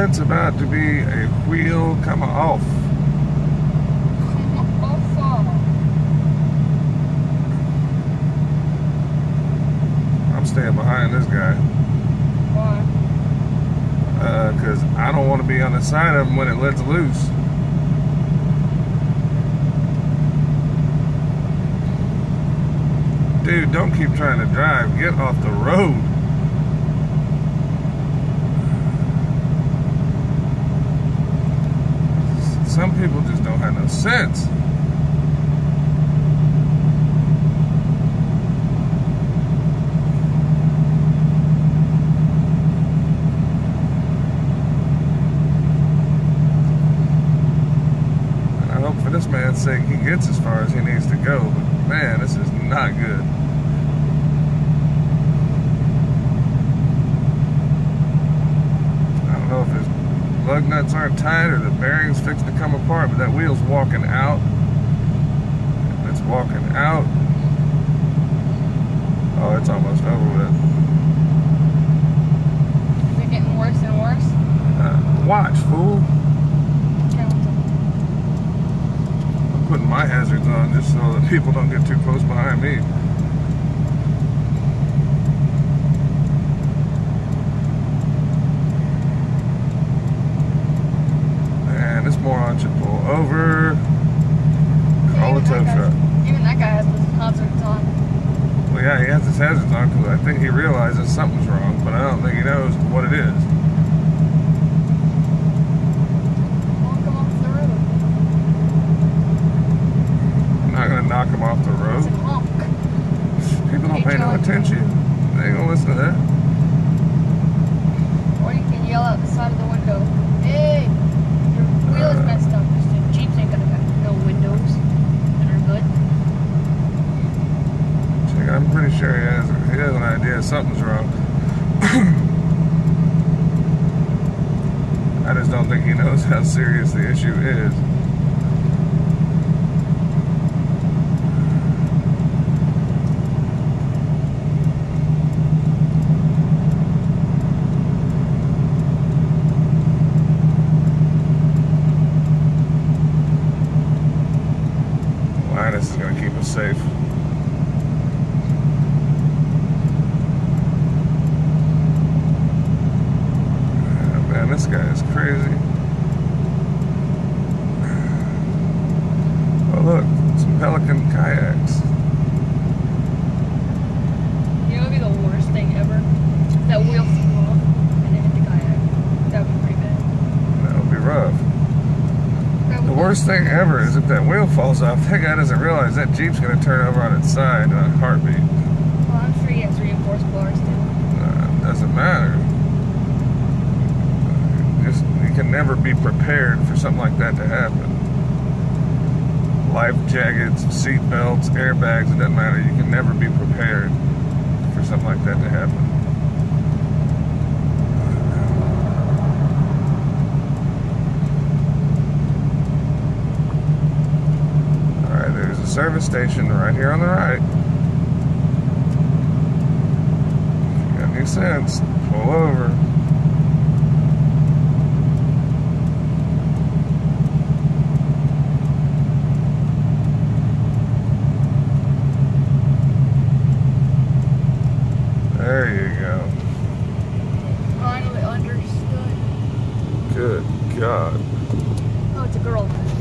It's about to be a wheel come off. I'm staying behind this guy. Why? Because I don't want to be on the side of him when it lets loose. Dude, don't keep trying to drive. Get off the road. Some people just don't have no sense. And I hope for this man's sake he gets as far as he needs to go. But man, this is not good. I don't know if his lug nuts aren't tight or the bearings fixing to come apart, but that wheel's walking out. It's walking out. Oh, it's almost over with. Is it getting worse and worse? Watch, fool. I'm putting my hazards on just so that people don't get too close behind me. This moron should pull over. Call a tow truck. Even that guy has his hazards on. Well, yeah, he has his hazards on because I think he realizes something's wrong, but I don't think he knows what it is. Knock him off the road. I'm not going to knock him off the road. It's a honk. People don't pay no attention. They ain't going to listen to that. Or you can yell out the side of the window. Hey! Wheel is messed up. The Jeeps ain't gonna have no windows that are good. Check, I'm pretty sure he has an idea something's wrong. I just don't think he knows how serious the issue is. This is going to keep us safe. Man, this guy is crazy. Oh look, some Pelican kayaks. You know what would be the worst thing ever? That wheel flew off and it hit the kayak. That would be pretty bad. That would be rough. The worst thing ever is if that wheel falls off, that guy doesn't realize that Jeep's going to turn over on its side in a heartbeat. Well, I'm sure he has reinforced bars too. Doesn't matter. You can never be prepared for something like that to happen. Life jackets, seat belts, airbags, it doesn't matter. You can never be prepared for something like that to happen. There's a service station right here on the right. If you got any sense, pull over. There you go. Finally understood. Good God. Oh, it's a girl.